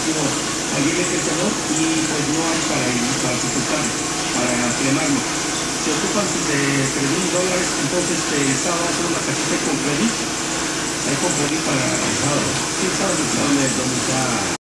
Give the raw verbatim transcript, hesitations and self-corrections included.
decimos, alguien mete el calor y pues no hay para ir para sujetar, para cremarlo. Se ocupan de tres mil dólares, entonces el Estado va a hacer una cajita con credit, hay con credit para el sábado. Sí, sábado, ¿dónde, dónde está?